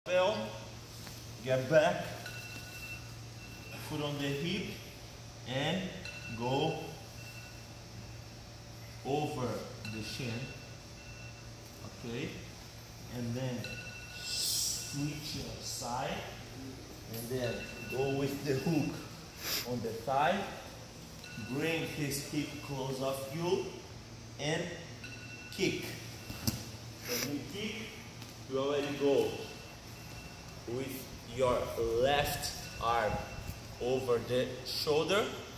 fell, get back, foot on the hip, and go over the shin, okay, and then switch your side, and then go with the hook on the thigh, bring his hip close off you, and kick. When you kick, you already go with your left arm over the shoulder